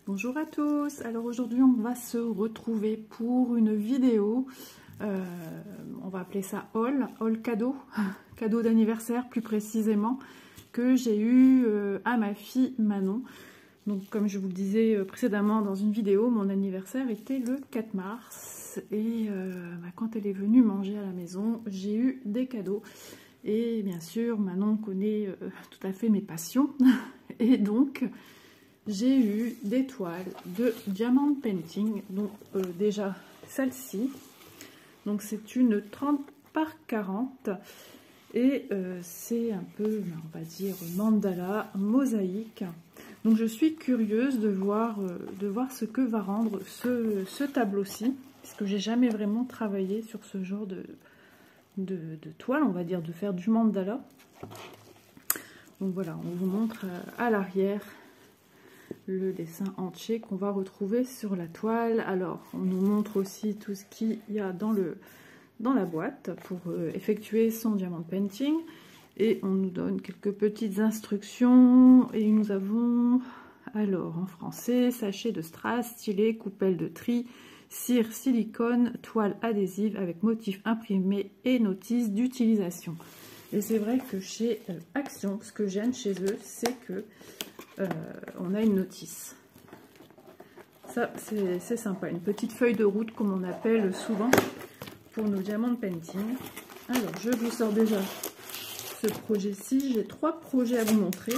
Bonjour à tous, alors aujourd'hui on va se retrouver pour une vidéo, on va appeler ça haul cadeau, cadeau d'anniversaire plus précisément, que j'ai eu à ma fille Manon. Donc comme je vous le disais précédemment dans une vidéo, mon anniversaire était le 4 mars et quand elle est venue manger à la maison, j'ai eu des cadeaux. Et bien sûr, Manon connaît tout à fait mes passions et donc j'ai eu des toiles de Diamond Painting, donc déjà celle-ci, donc c'est une 30 par 40 et c'est un peu, on va dire, mandala, mosaïque. Donc je suis curieuse de voir ce que va rendre ce tableau-ci, puisque j'ai jamais vraiment travaillé sur ce genre de toile, on va dire, de faire du mandala. Donc voilà, on vous montre à l'arrière le dessin entier qu'on va retrouver sur la toile. Alors, on nous montre aussi tout ce qu'il y a dans la boîte pour effectuer son diamond painting. Et on nous donne quelques petites instructions. Et nous avons, alors, en français, sachet de strass, stylet, coupelle de tri, cire, silicone, toile adhésive avec motif imprimé et notice d'utilisation. Et c'est vrai que chez Action, ce que j'aime chez eux, c'est que on a une notice. Ça, c'est sympa. Une petite feuille de route, comme on appelle souvent, pour nos diamond painting. Alors, je vous sors déjà ce projet-ci. J'ai 3 projets à vous montrer.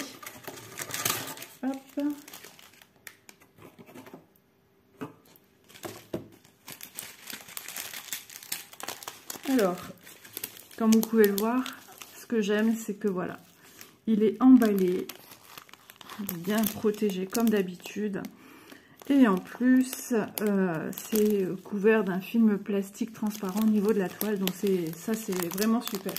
Hop. Alors, comme vous pouvez le voir, ce que j'aime, c'est que voilà, il est emballé, bien protégé comme d'habitude, et en plus c'est couvert d'un film plastique transparent au niveau de la toile, donc ça c'est vraiment super.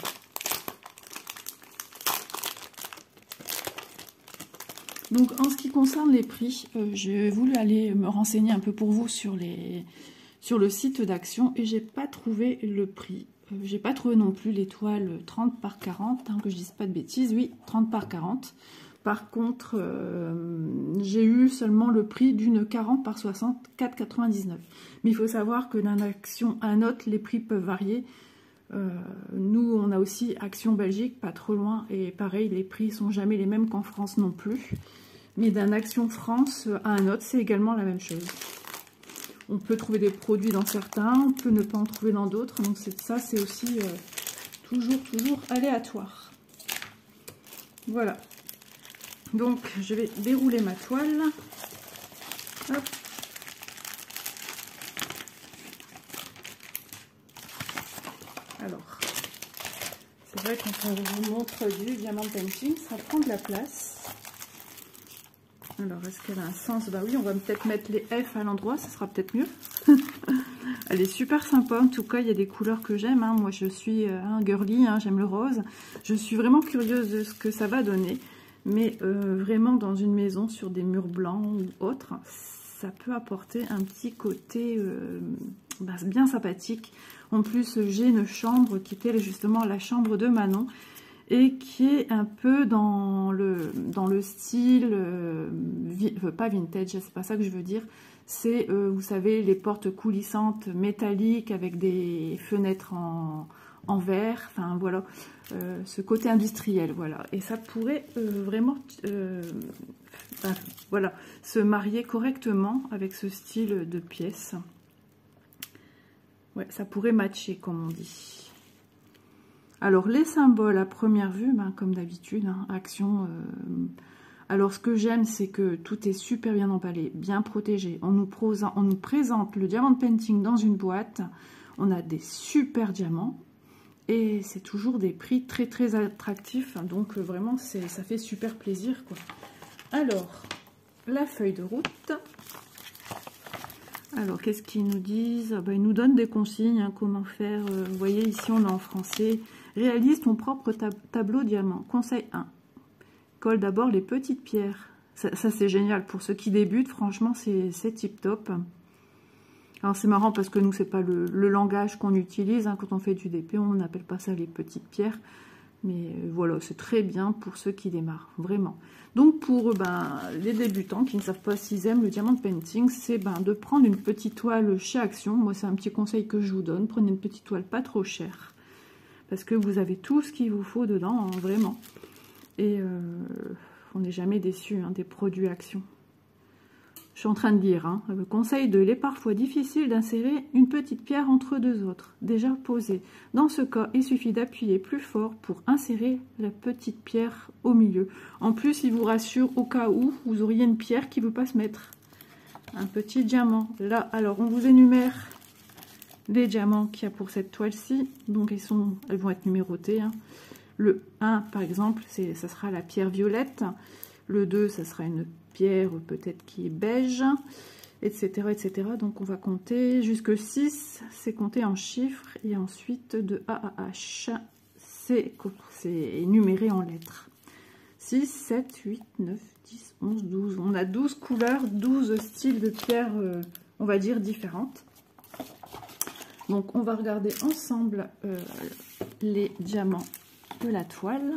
Donc en ce qui concerne les prix, j'ai voulu aller me renseigner un peu pour vous sur le site d'Action et j'ai pas trouvé le prix. J'ai pas trouvé non plus les toiles 30 par 40, hein, que je dise pas de bêtises, oui, 30 par 40. Par contre, j'ai eu seulement le prix d'une 40 par 60, 4,99. Mais il faut savoir que d'un Action à un autre, les prix peuvent varier. Nous, on a aussi Action Belgique, pas trop loin, et pareil, les prix sont jamais les mêmes qu'en France non plus. Mais d'un Action France à un autre, c'est également la même chose. On peut trouver des produits dans certains, on peut ne pas en trouver dans d'autres. Donc ça, c'est aussi toujours aléatoire. Voilà. Donc, je vais dérouler ma toile. Hop. Alors, c'est vrai que quand on vous montre du diamond painting, ça prend de la place. Alors, est-ce qu'elle a un sens? Bah oui, on va peut-être mettre les F à l'endroit, ça sera peut-être mieux. Elle est super sympa, en tout cas, il y a des couleurs que j'aime. Hein. Moi, je suis un girly, hein, j'aime le rose. Je suis vraiment curieuse de ce que ça va donner. Mais vraiment, dans une maison, sur des murs blancs ou autres, ça peut apporter un petit côté bien sympathique. En plus, j'ai une chambre qui était justement la chambre de Manon, et qui est un peu dans le style, pas vintage, c'est pas ça que je veux dire, c'est, vous savez, les portes coulissantes métalliques avec des fenêtres en verre, enfin voilà, ce côté industriel, voilà, et ça pourrait vraiment, voilà, se marier correctement avec ce style de pièce. Ouais, ça pourrait matcher, comme on dit. Alors, les symboles à première vue, comme d'habitude, hein, Action. Alors, ce que j'aime, c'est que tout est super bien emballé, bien protégé. On nous présente le diamond painting dans une boîte. On a des super diamants. Et c'est toujours des prix très attractifs. Donc, vraiment, ça fait super plaisir, quoi. Alors, la feuille de route. Alors, qu'est-ce qu'ils nous disent? Ils nous donnent des consignes, hein, comment faire. Vous voyez, ici, on est en français. Réalise ton propre tableau diamant. Conseil 1. Colle d'abord les petites pierres. Ça c'est génial. Pour ceux qui débutent, franchement, c'est tip top. Alors, c'est marrant parce que nous, c'est pas le langage qu'on utilise. Hein, quand on fait du DP, on n'appelle pas ça les petites pierres. Mais voilà, c'est très bien pour ceux qui démarrent, vraiment. Donc pour les débutants qui ne savent pas s'ils aiment le diamant painting, c'est de prendre une petite toile chez Action. Moi, c'est un petit conseil que je vous donne. Prenez une petite toile pas trop chère. Parce que vous avez tout ce qu'il vous faut dedans, hein, vraiment. Et on n'est jamais déçu des produits Action. Je suis en train de lire. Hein. Le conseil de « Il est parfois difficile d'insérer une petite pierre entre deux autres, déjà posée. Dans ce cas, il suffit d'appuyer plus fort pour insérer la petite pierre au milieu. En plus, il vous rassure au cas où vous auriez une pierre qui ne veut pas se mettre. Un petit diamant. Là, alors, on vous énumère les diamants qu'il y a pour cette toile-ci. Donc, elles vont être numérotées. Hein. Le 1, par exemple, ça sera la pierre violette. Le 2, ça sera une pierre peut-être qui est beige, etc., etc. Donc on va compter jusque 6, c'est compté en chiffres, et ensuite de A à H, c'est numéré en lettres. 6, 7, 8, 9, 10, 11, 12. On a 12 couleurs, 12 styles de pierres, on va dire, différentes. Donc on va regarder ensemble les diamants de la toile.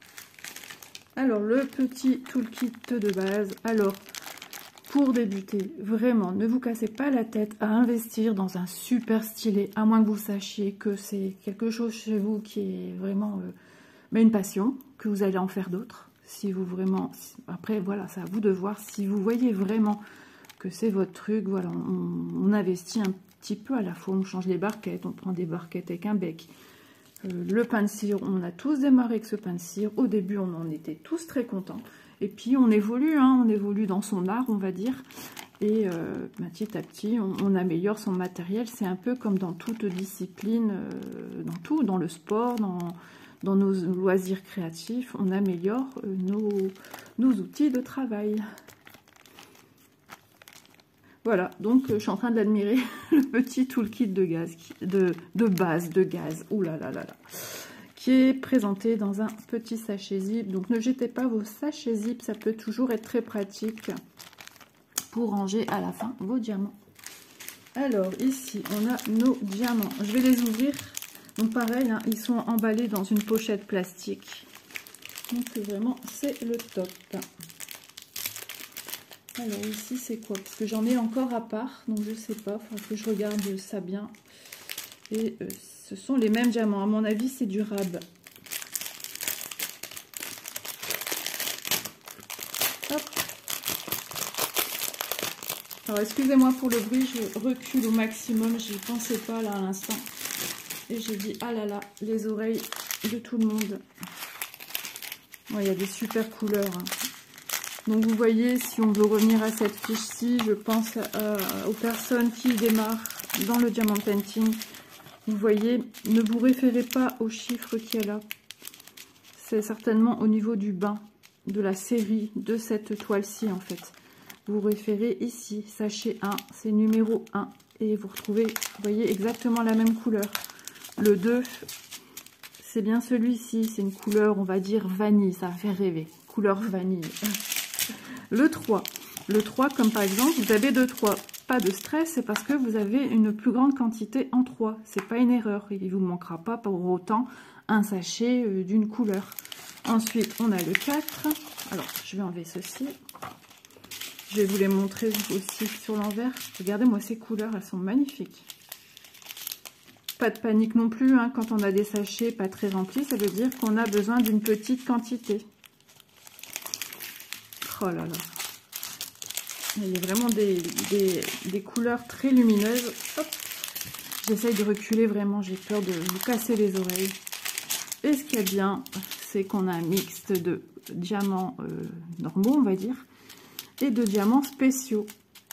Alors, le petit toolkit de base. Alors, pour débuter, vraiment, ne vous cassez pas la tête à investir dans un super stylet, à moins que vous sachiez que c'est quelque chose chez vous qui est vraiment une passion, que vous allez en faire d'autres. Si vous vraiment... Après, voilà, c'est à vous de voir. Si vous voyez vraiment que c'est votre truc, voilà, on investit un petit peu à la fois. On change les barquettes, on prend des barquettes avec un bec. Le pain de cire, on a tous démarré avec ce pain de cire. Au début, on en était tous très contents. Et puis, on évolue, on évolue dans son art, on va dire. Et petit à petit, on améliore son matériel. C'est un peu comme dans toute discipline, dans tout, dans le sport, dans nos loisirs créatifs. On améliore nos outils de travail. Voilà, donc je suis en train d'admirer le petit toolkit de base de gaz, ouh là là là là, qui est présenté dans un petit sachet zip. Donc ne jetez pas vos sachets zip, ça peut toujours être très pratique pour ranger à la fin vos diamants. Alors ici, on a nos diamants. Je vais les ouvrir. Donc pareil, hein, ils sont emballés dans une pochette plastique. Donc vraiment, c'est le top. Alors ici c'est quoi? Parce que j'en ai encore à part, donc je sais pas, il faut que je regarde ça bien. Et ce sont les mêmes diamants, à mon avis c'est durable. Hop. Alors excusez-moi pour le bruit, je recule au maximum, j'y pensais pas là à l'instant. Et j'ai dit, ah là là, les oreilles de tout le monde. Bon, il y a des super couleurs, hein. Donc vous voyez, si on veut revenir à cette fiche-ci, je pense aux personnes qui démarrent dans le diamant painting. Vous voyez, ne vous référez pas aux chiffres qu'il y a là. C'est certainement au niveau du bas de la série de cette toile-ci en fait. Vous référez ici, sachet 1, c'est numéro 1. Et vous retrouvez, vous voyez, exactement la même couleur. Le 2, c'est bien celui-ci, c'est une couleur, on va dire, vanille, ça va faire rêver. Couleur vanille. Le 3, comme par exemple, vous avez 2 3, pas de stress, c'est parce que vous avez une plus grande quantité en 3. C'est pas une erreur, il ne vous manquera pas pour autant un sachet d'une couleur. Ensuite, on a le 4. Alors, je vais enlever ceci. Je vais vous les montrer aussi sur l'envers. Regardez-moi ces couleurs, elles sont magnifiques. Pas de panique non plus, hein, quand on a des sachets pas très remplis, ça veut dire qu'on a besoin d'une petite quantité. Oh là là. Il y a vraiment des couleurs très lumineuses. J'essaye de reculer vraiment, j'ai peur de vous casser les oreilles. Et ce qui est bien, c'est qu'on a un mix de diamants normaux, on va dire, et de diamants spéciaux.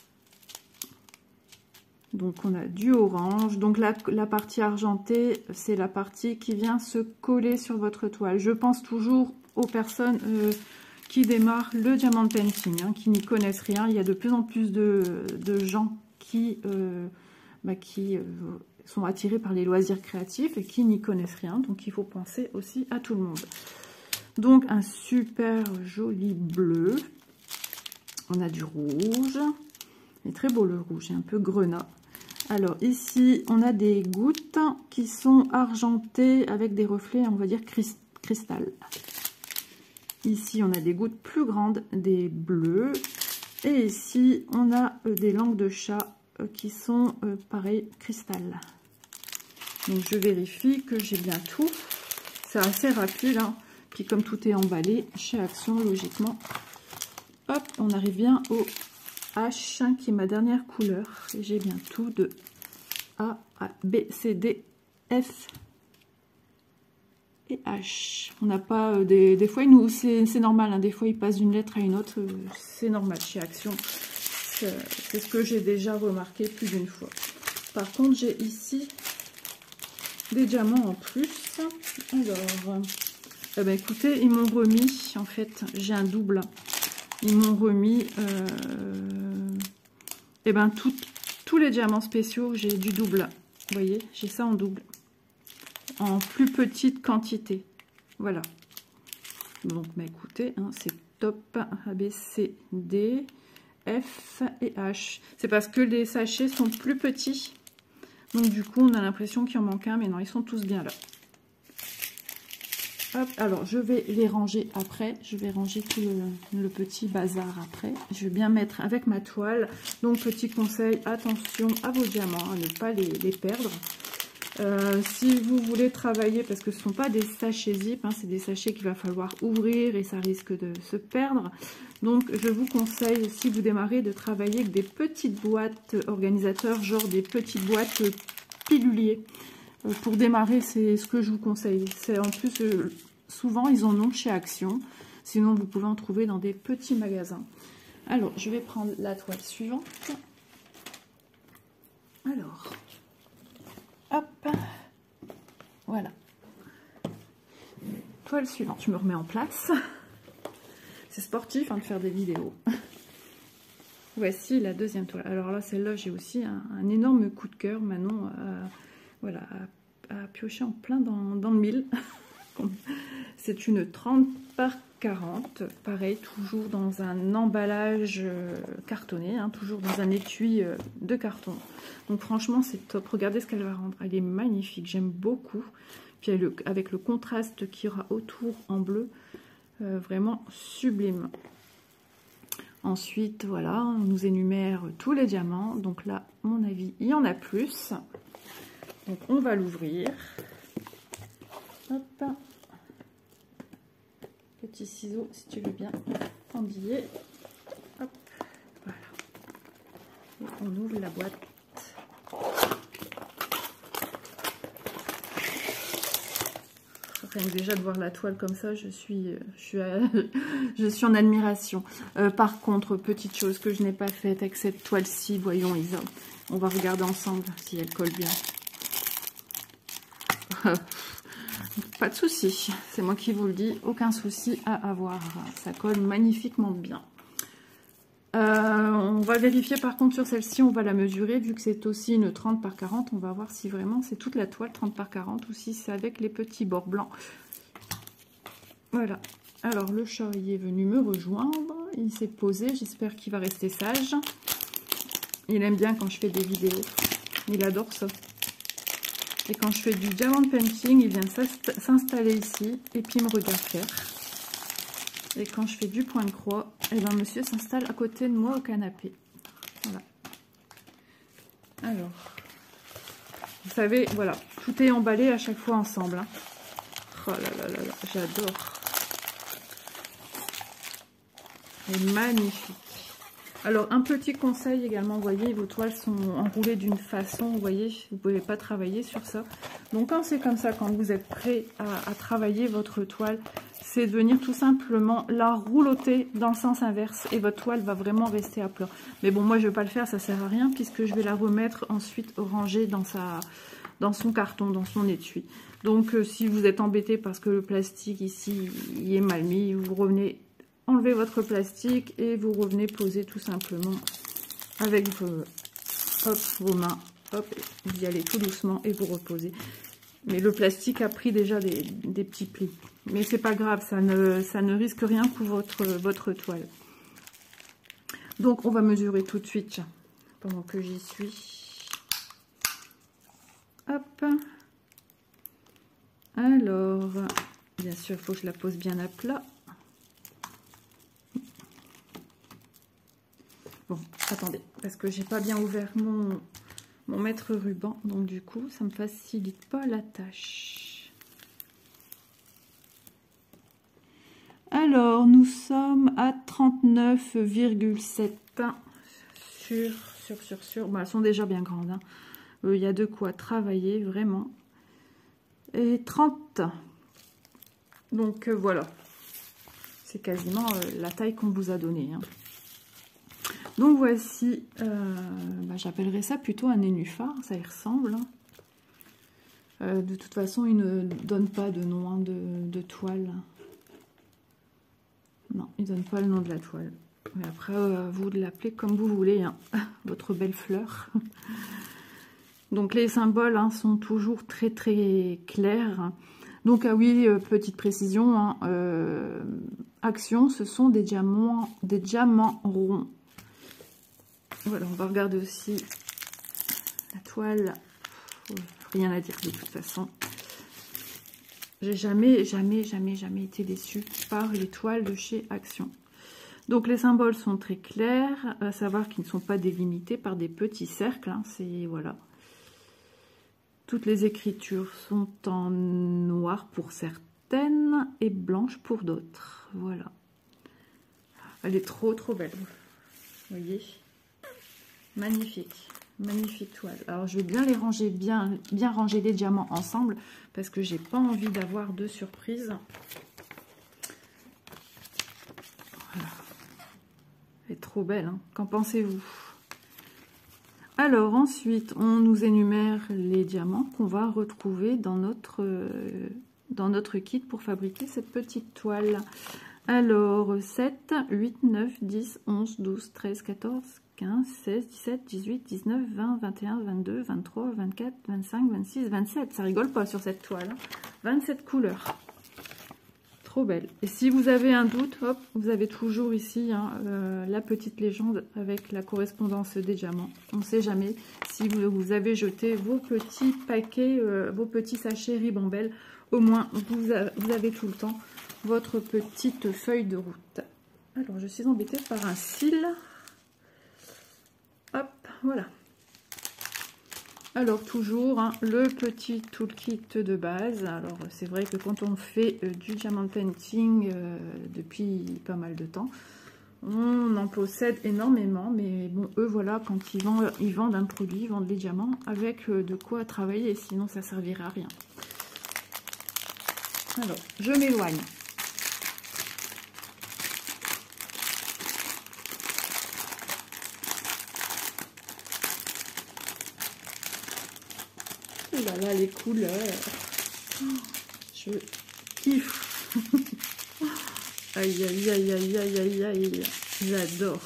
Donc on a du orange. Donc la partie argentée, c'est la partie qui vient se coller sur votre toile. Je pense toujours aux personnes qui démarrent le diamant painting, hein, qui n'y connaissent rien. Il y a de plus en plus de gens qui sont attirés par les loisirs créatifs et qui n'y connaissent rien. Donc il faut penser aussi à tout le monde. Donc un super joli bleu. On a du rouge. Il est très beau le rouge, c'est un peu grenat. Alors ici, on a des gouttes qui sont argentées avec des reflets, on va dire cristal. Ici, on a des gouttes plus grandes, des bleus. Et ici, on a des langues de chat qui sont pareil, cristal. Donc, je vérifie que j'ai bien tout. C'est assez rapide, hein. Puis comme tout est emballé chez Action, logiquement, hop, on arrive bien au H, qui est ma dernière couleur. Et j'ai bien tout de A, B, C, D, F et H. On n'a pas des fois, c'est normal, hein, des fois, il passe d'une lettre à une autre. C'est normal chez Action. C'est ce que j'ai déjà remarqué plus d'une fois. Par contre, j'ai ici des diamants en plus. Alors, eh ben, écoutez, ils m'ont remis, en fait, j'ai un double. Ils m'ont remis, eh ben, tous les diamants spéciaux, j'ai du double. Vous voyez, j'ai ça en double. En plus petite quantité. Voilà. Donc, bah, écoutez, hein, c'est top. A, B, C, D, F et H. C'est parce que les sachets sont plus petits. Donc, du coup, on a l'impression qu'il en manque un. Mais non, ils sont tous bien là. Hop, alors, je vais les ranger après. Je vais ranger tout le petit bazar après. Je vais bien mettre avec ma toile. Donc, petit conseil, attention à vos diamants, à ne pas les perdre. Si vous voulez travailler, parce que ce ne sont pas des sachets zip, hein, c'est des sachets qu'il va falloir ouvrir et ça risque de se perdre. Donc je vous conseille, si vous démarrez, de travailler avec des petites boîtes organisateurs, genre des petites boîtes piluliers. Pour démarrer, c'est ce que je vous conseille. C'est en plus, souvent ils en ont chez Action, sinon vous pouvez en trouver dans des petits magasins. Alors, je vais prendre la toile suivante. Alors... hop, voilà. Toile suivante, je me remets en place. C'est sportif, hein, de faire des vidéos. Voici la deuxième toile. Alors là, celle-là, j'ai aussi un énorme coup de cœur. Manon, voilà, a pioché en plein dans le mille. C'est une 30 par 40. Pareil, toujours dans un emballage cartonné, hein, toujours dans un étui de carton. Donc franchement, c'est top. Regardez ce qu'elle va rendre. Elle est magnifique, j'aime beaucoup. Puis avec le contraste qu'il y aura autour en bleu, vraiment sublime. Ensuite, voilà, on nous énumère tous les diamants. Donc là, à mon avis, il y en a plus. Donc on va l'ouvrir. Hop. Petit ciseau, si tu veux bien, pendiller. Hop, voilà. Et on ouvre la boîte. Rien que déjà de voir la toile comme ça, je suis en admiration. Par contre, petite chose que je n'ai pas faite avec cette toile-ci, voyons Isa, on va regarder ensemble si elle colle bien. Pas de souci, c'est moi qui vous le dis, aucun souci à avoir. Ça colle magnifiquement bien. On va vérifier par contre sur celle-ci, on va la mesurer, vu que c'est aussi une 30 par 40, on va voir si vraiment c'est toute la toile 30 par 40 ou si c'est avec les petits bords blancs. Voilà, alors le chat il est venu me rejoindre, il s'est posé, j'espère qu'il va rester sage. Il aime bien quand je fais des vidéos, il adore ça. Et quand je fais du diamond painting, il vient s'installer ici et puis il me regarde faire. Et quand je fais du point de croix, eh ben monsieur s'installe à côté de moi au canapé. Voilà. Alors, vous savez, voilà, tout est emballé à chaque fois ensemble. Hein. Oh là là là là, j'adore. C'est magnifique. Alors, un petit conseil également, vous voyez, vos toiles sont enroulées d'une façon, vous voyez, vous ne pouvez pas travailler sur ça. Donc, quand c'est comme ça, quand vous êtes prêt à travailler votre toile, c'est de venir tout simplement la roulotter dans le sens inverse et votre toile va vraiment rester à plat. Mais bon, moi, je ne vais pas le faire, ça ne sert à rien puisque je vais la remettre ensuite rangée dans son carton, dans son étui. Donc, si vous êtes embêté parce que le plastique ici, il est mal mis, vous revenez... enlevez votre plastique et vous revenez poser tout simplement avec vos mains. Hop, vous y allez tout doucement et vous reposez. Mais le plastique a pris déjà des petits plis. Mais c'est pas grave, ça ne risque rien pour votre toile. Donc on va mesurer tout de suite pendant que j'y suis. Hop. Alors, Bien sûr, il faut que je la pose bien à plat. Bon, attendez, parce que j'ai pas bien ouvert mon mètre ruban, donc du coup, ça me facilite pas la tâche. Alors, nous sommes à 39,7 sur. Bon, elles sont déjà bien grandes. Hein. Il y a de quoi travailler, vraiment. Et 30. Donc, voilà. C'est quasiment la taille qu'on vous a donnée. Hein. Donc, voici. J'appellerais ça plutôt un nénuphar. Ça y ressemble. Hein. De toute façon, il ne donne pas de nom hein, de toile. Non, il ne donne pas le nom de la toile. Mais après, vous de l'appeler comme vous voulez, hein. Votre belle fleur. Donc, les symboles hein, sont toujours très, très clairs. Donc, ah oui, petite précision, hein, Action, ce sont des diamants ronds. Voilà, on va regarder aussi la toile. Rien à dire de toute façon. J'ai jamais été déçue par les toiles de chez Action. Donc les symboles sont très clairs, à savoir qu'ils ne sont pas délimités par des petits cercles. Hein, c'est voilà. Toutes les écritures sont en noir pour certaines et blanches pour d'autres. Voilà. Elle est trop belle. Vous voyez? Magnifique. Magnifique toile. Alors, je vais bien les ranger, bien ranger les diamants ensemble parce que j'ai pas envie d'avoir de surprise. Voilà. Elle est trop belle. Hein. Qu'en pensez-vous? Alors, ensuite, on nous énumère les diamants qu'on va retrouver dans notre kit pour fabriquer cette petite toile. Alors, 7, 8, 9, 10, 11, 12, 13, 14, 15, 16, 17, 18, 19, 20, 21, 22, 23, 24, 25, 26, 27. Ça rigole pas sur cette toile. Hein. 27 couleurs. Trop belle. Et si vous avez un doute, hop, vous avez toujours ici hein, la petite légende avec la correspondance des diamants. On ne sait jamais si vous avez jeté vos petits paquets, vos petits sachets Ribambelle. Au moins, vous avez tout le temps votre petite feuille de route. Alors, je suis embêtée par un cil. Hop, voilà. Alors, toujours, hein, le petit toolkit de base. Alors, c'est vrai que quand on fait du diamant painting depuis pas mal de temps, on en possède énormément. Mais bon, eux, voilà, quand ils vendent un produit, ils vendent les diamants avec de quoi travailler. Sinon, ça ne servirait à rien. Alors, je m'éloigne. Oh là là, les couleurs. Je kiffe. Aïe, aïe, aïe, aïe, aïe, aïe, aïe. J'adore.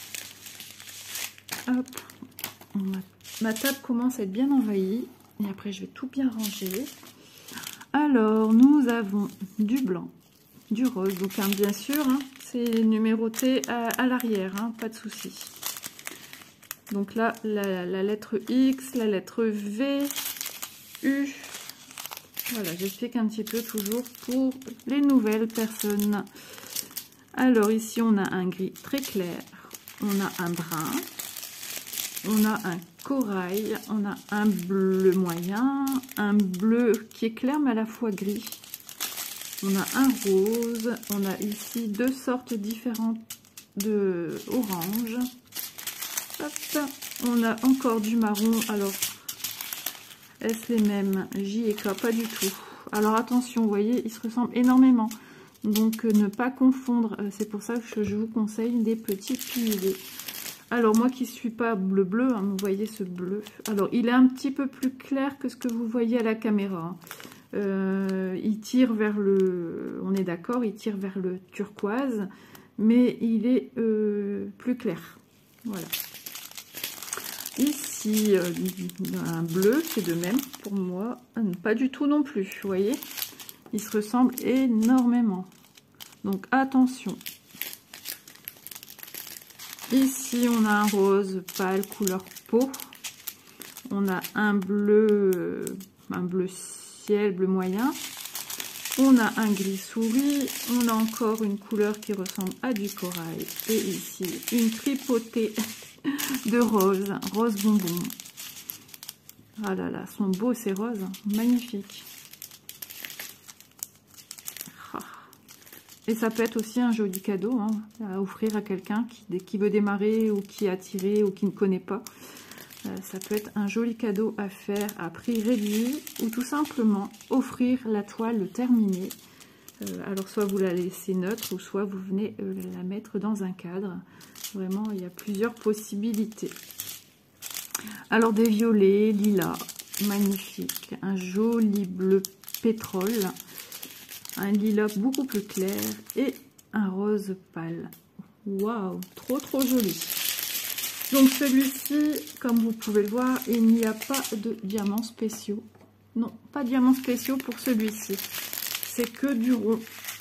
Hop. Ma table commence à être bien envahie. Et après, je vais tout bien ranger. Alors, nous avons du blanc, du rose. Donc, hein, bien sûr, hein, c'est numéroté à l'arrière. Hein, pas de souci. Donc là, la lettre X, la lettre V, U. Voilà, j'explique un petit peu toujours pour les nouvelles personnes. Alors ici, on a un gris très clair, on a un brun, on a un corail, on a un bleu moyen, un bleu qui est clair mais à la fois gris. On a un rose, on a ici deux sortes différentes de orange. Hop, on a encore du marron. Alors, est-ce les mêmes? J et K, pas du tout. Alors attention, vous voyez, ils se ressemblent énormément. Donc ne pas confondre. C'est pour ça que je vous conseille des petits piliers. Alors moi qui ne suis pas bleu, hein, vous voyez ce bleu. Alors il est un petit peu plus clair que ce que vous voyez à la caméra. Il tire vers le... On est d'accord, il tire vers le turquoise. Mais il est plus clair. Voilà. Ici, un bleu, c'est de même pour moi. Pas du tout non plus, vous voyez. Ils se ressemblent énormément. Donc, attention. Ici, on a un rose pâle, couleur peau. On a un bleu ciel, bleu moyen. On a un gris souris, on a encore une couleur qui ressemble à du corail. Et ici, une tripotée de rose, rose bonbon. Ah là là, sont beaux ces roses, magnifiques. Et ça peut être aussi un joli cadeau hein, à offrir à quelqu'un qui veut démarrer ou qui est attiré ou qui ne connaît pas. Ça peut être un joli cadeau à faire à prix réduit ou tout simplement offrir la toile terminée. Alors soit vous la laissez neutre ou soit vous venez la mettre dans un cadre. Vraiment, il y a plusieurs possibilités. Alors des violets, lilas, magnifique. Un joli bleu pétrole. Un lilas beaucoup plus clair et un rose pâle. Waouh, trop trop joli. Donc celui-ci, comme vous pouvez le voir, il n'y a pas de diamants spéciaux. Non, pas de diamants spéciaux pour celui-ci. C'est que du rond.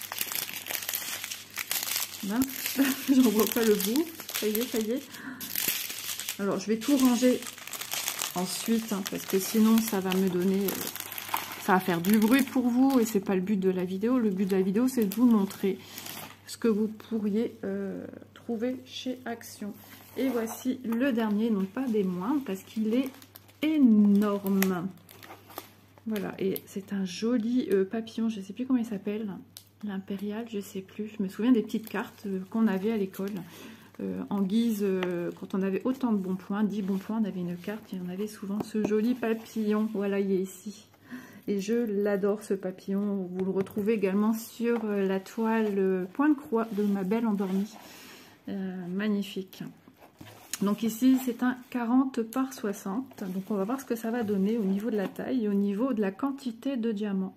J'en vois pas le bout. Ça y est, ça y est. Alors je vais tout ranger ensuite, hein, parce que sinon ça va me donner... ça va faire du bruit pour vous et c'est pas le but de la vidéo. Le but de la vidéo, c'est de vous montrer ce que vous pourriez trouver chez Action. Et voici le dernier, non pas des moindres, parce qu'il est énorme. Voilà, et c'est un joli papillon, je ne sais plus comment il s'appelle, l'impérial, je ne sais plus. Je me souviens des petites cartes qu'on avait à l'école. En guise, quand on avait autant de bons points, 10 bons points, on avait une carte et on avait souvent ce joli papillon. Voilà, il est ici. Et je l'adore ce papillon. Vous le retrouvez également sur la toile point de croix de ma belle endormie. Magnifique. Donc ici c'est un 40 par 60. Donc on va voir ce que ça va donner au niveau de la taille et au niveau de la quantité de diamants.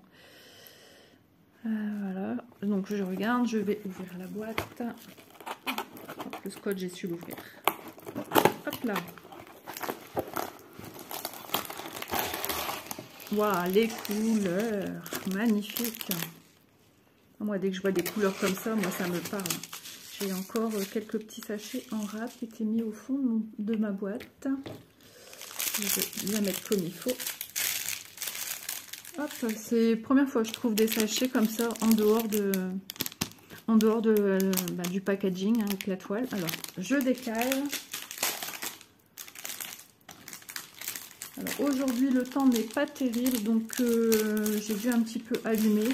Voilà. Donc je regarde, je vais ouvrir la boîte. Le scotch, j'ai su l'ouvrir. Hop là. Waouh, les couleurs, magnifiques. Moi, dès que je vois des couleurs comme ça, moi, ça me parle. J'ai encore quelques petits sachets en râpe qui étaient mis au fond de ma boîte. Je vais bien mettre comme il faut. Hop, c'est la première fois que je trouve des sachets comme ça en dehors du packaging hein, avec la toile. Alors, je décale. Alors aujourd'hui le temps n'est pas terrible, donc j'ai dû un petit peu allumer.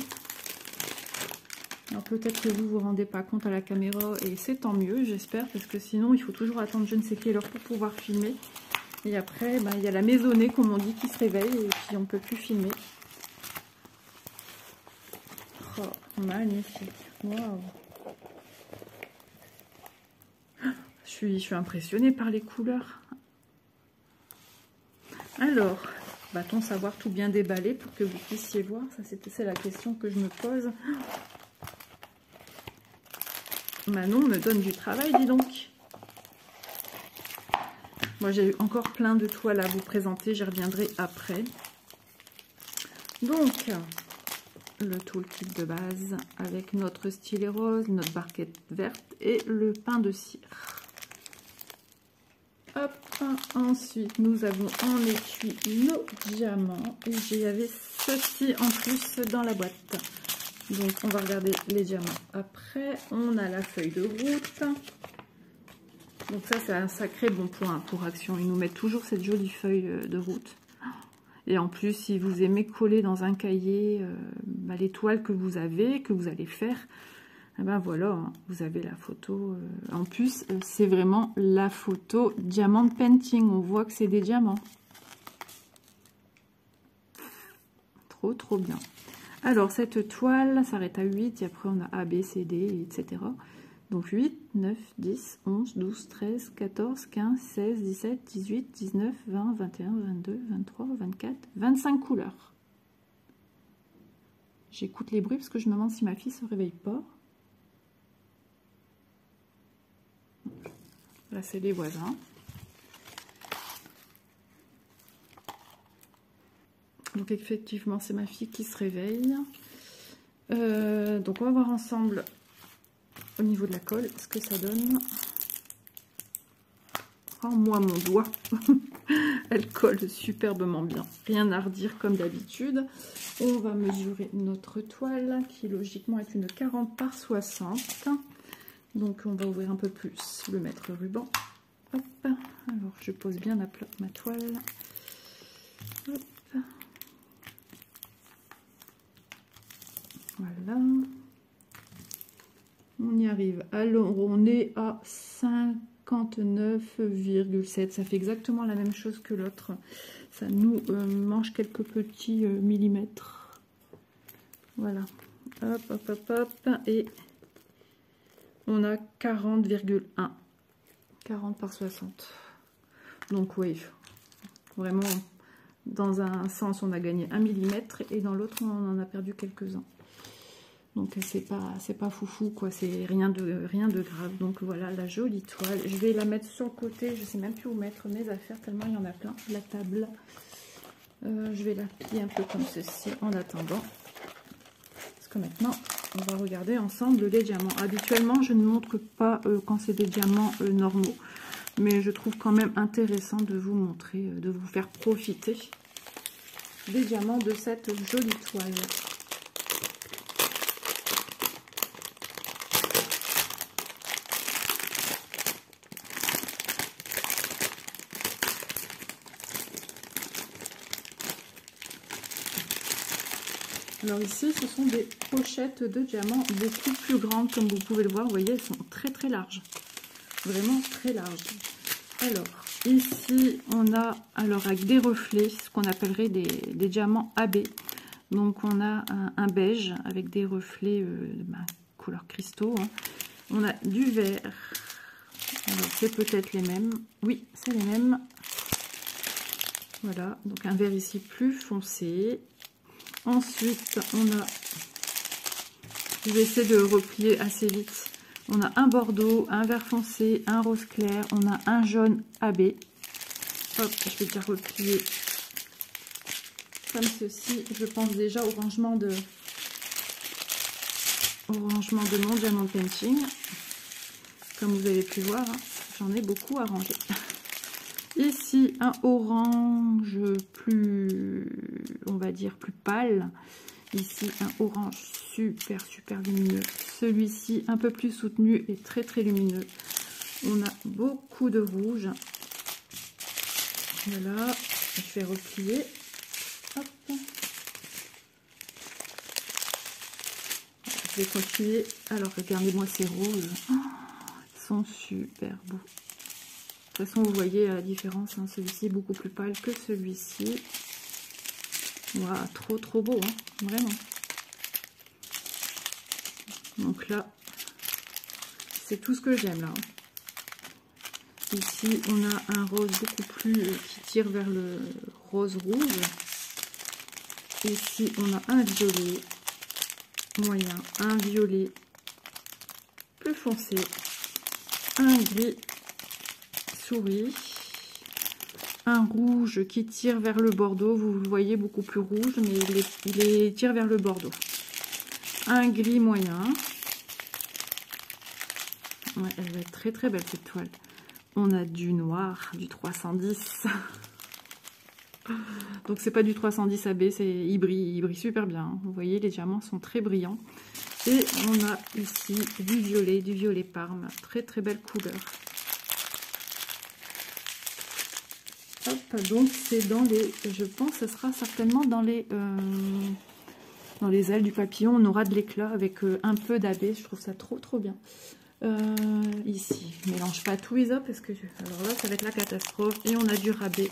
Alors peut-être que vous vous rendez pas compte à la caméra et c'est tant mieux, j'espère, parce que sinon il faut toujours attendre je ne sais quelle heure pour pouvoir filmer. Et après il y a la maisonnée comme on dit qui se réveille et puis on ne peut plus filmer. Oh, magnifique, waouh. Je suis impressionnée par les couleurs. Alors, va-t-on savoir tout bien déballer pour que vous puissiez voir? Ça, c'est la question que je me pose. Manon me donne du travail, dis donc. Moi, j'ai encore plein de toiles à vous présenter. J'y reviendrai après. Donc, le toolkit de base avec notre stylet rose, notre barquette verte et le pain de cire. Hop, ensuite nous avons en étui nos diamants et j'avais ceci en plus dans la boîte. Donc on va regarder les diamants après. On a la feuille de route. Donc ça c'est un sacré bon point pour Action. Ils nous mettent toujours cette jolie feuille de route. Et en plus si vous aimez coller dans un cahier les toiles que vous allez faire. Et ben voilà, vous avez la photo. En plus, c'est vraiment la photo diamant painting. On voit que c'est des diamants. Trop, trop bien. Alors, cette toile s'arrête à 8. Et après, on a A, B, C, D, etc. Donc, 8, 9, 10, 11, 12, 13, 14, 15, 16, 17, 18, 19, 20, 21, 22, 23, 24, 25 couleurs. J'écoute les bruits parce que je me demande si ma fille ne se réveille pas. Là, c'est les voisins. Donc, effectivement, c'est ma fille qui se réveille. Donc, on va voir ensemble au niveau de la colle ce que ça donne. Oh, moi, mon doigt. Elle colle superbement bien. Rien à redire comme d'habitude. On va mesurer notre toile qui logiquement est une 40 par 60. Donc on va ouvrir un peu plus le mètre ruban. Hop. Alors je pose bien ma toile. Hop. Voilà. On y arrive. Alors on est à 59,7. Ça fait exactement la même chose que l'autre. Ça nous mange quelques petits millimètres. Voilà. Hop, hop, hop, hop. Et on a 40,1. 40 par 60. Donc oui, vraiment, dans un sens, on a gagné 1 millimètre et dans l'autre, on en a perdu quelques-uns. Donc c'est pas foufou, quoi, c'est rien de grave. Donc voilà la jolie toile. Je vais la mettre sur le côté, je sais même plus où mettre mes affaires, tellement il y en a plein. La table, je vais la plier un peu comme ceci en attendant. Parce que maintenant, on va regarder ensemble les diamants. Habituellement, je ne montre pas quand c'est des diamants normaux. Mais je trouve quand même intéressant de vous montrer, de vous faire profiter des diamants de cette jolie toile. Alors ici, ce sont des pochettes de diamants beaucoup plus grandes, comme vous pouvez le voir. Vous voyez, elles sont très très larges. Vraiment très larges. Alors, ici, on a, alors avec des reflets, ce qu'on appellerait des diamants AB. Donc, on a un beige avec des reflets couleur cristaux. Hein. On a du vert. Alors, c'est peut-être les mêmes. Oui, c'est les mêmes. Voilà, donc un vert ici plus foncé. Ensuite, on a, je vais essayer de replier assez vite. On a un bordeaux, un vert foncé, un rose clair, on a un jaune AB. Hop, je vais déjà replier comme ceci. Je pense déjà au rangement de mon diamant painting. Comme vous avez pu voir, hein, j'en ai beaucoup à ranger. Ici, un orange plus, on va dire, plus pâle. Ici, un orange super lumineux. Celui-ci, un peu plus soutenu et très lumineux. On a beaucoup de rouge. Voilà, je vais replier. Hop. Je vais continuer. Alors, regardez-moi ces roses. Oh, ils sont super beaux. De toute façon, vous voyez la différence. Hein. Celui-ci est beaucoup plus pâle que celui-ci. Waouh, trop beau, hein, vraiment. Donc là, c'est tout ce que j'aime là. Hein. Ici, on a un rose beaucoup plus qui tire vers le rose rouge. Ici, on a un violet moyen, un violet plus foncé, un gris souris, un rouge qui tire vers le bordeaux. Vous le voyez beaucoup plus rouge, mais il tire vers le bordeaux. Un gris moyen. Ouais, elle va être très belle cette toile. On a du noir, du 310. Donc c'est pas du 310 AB, il brille super bien. Vous voyez, les diamants sont très brillants. Et on a ici du violet parme. Très belle couleur. Hop, donc c'est dans les, je pense que ce sera certainement dans les ailes du papillon. On aura de l'éclat avec un peu d'AB. Je trouve ça trop bien. Ici, je mélange pas tout Isa parce que alors là ça va être la catastrophe. Et on a du rabais,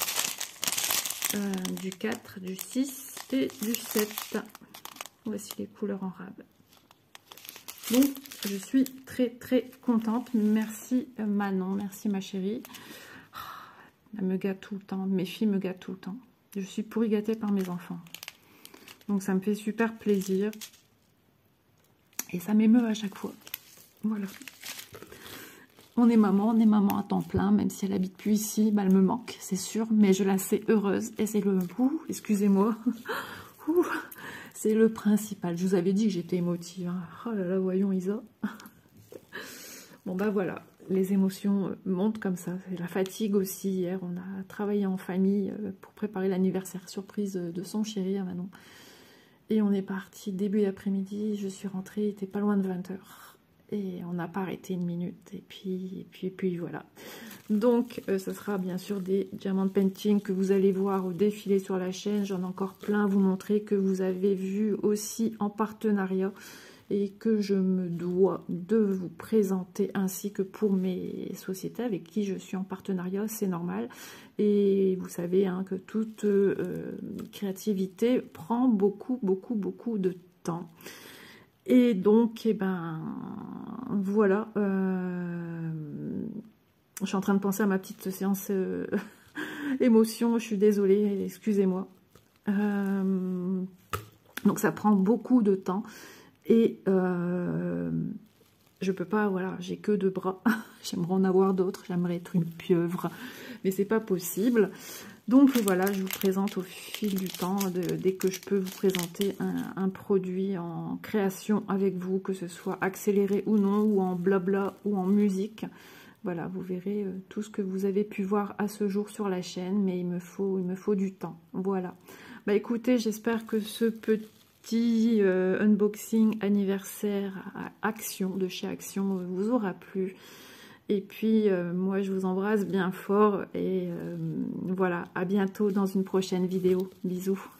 du 4, du 6 et du 7. Voici les couleurs en rab. Donc je suis très contente. Merci Manon, merci ma chérie. Elle me gâte tout le temps, mes filles me gâtent tout le temps. Je suis pourri gâtée par mes enfants. Donc ça me fait super plaisir. Et ça m'émeut à chaque fois. Voilà. On est maman à temps plein, même si elle habite plus ici, bah elle me manque, c'est sûr, mais je la sais heureuse. Et c'est le... excusez-moi. C'est le principal. Je vous avais dit que j'étais émotive. Hein. Oh là là, voyons Isa. Bon bah voilà. les émotions montent comme ça. C'est la fatigue aussi. Hier, on a travaillé en famille pour préparer l'anniversaire surprise de son chéri à Manon. Et on est parti début d'après-midi. Je suis rentrée, il était pas loin de 20 h. Et on n'a pas arrêté une minute. Et puis voilà. Donc, ce sera bien sûr des diamant painting que vous allez voir au défilé sur la chaîne. J'en ai encore plein à vous montrer, que vous avez vu aussi en partenariat. Et que je me dois de vous présenter, ainsi que pour mes sociétés avec qui je suis en partenariat, c'est normal. Et vous savez hein, que toute créativité prend beaucoup de temps. Et donc, eh ben, voilà, je suis en train de penser à ma petite séance émotion, je suis désolée, excusez-moi. Donc ça prend beaucoup de temps. Et je peux pas, voilà, j'ai que 2 bras. J'aimerais en avoir d'autres, j'aimerais être une pieuvre, mais c'est pas possible. Donc voilà, je vous présente au fil du temps, dès que je peux vous présenter un produit en création avec vous, que ce soit accéléré ou non, ou en blabla, ou en musique. Voilà, vous verrez tout ce que vous avez pu voir à ce jour sur la chaîne, mais il me faut du temps. Voilà. Bah écoutez, j'espère que ce petit unboxing anniversaire à Action, de chez Action, vous aura plu. Et puis, moi, je vous embrasse bien fort. Et voilà, à bientôt dans une prochaine vidéo. Bisous.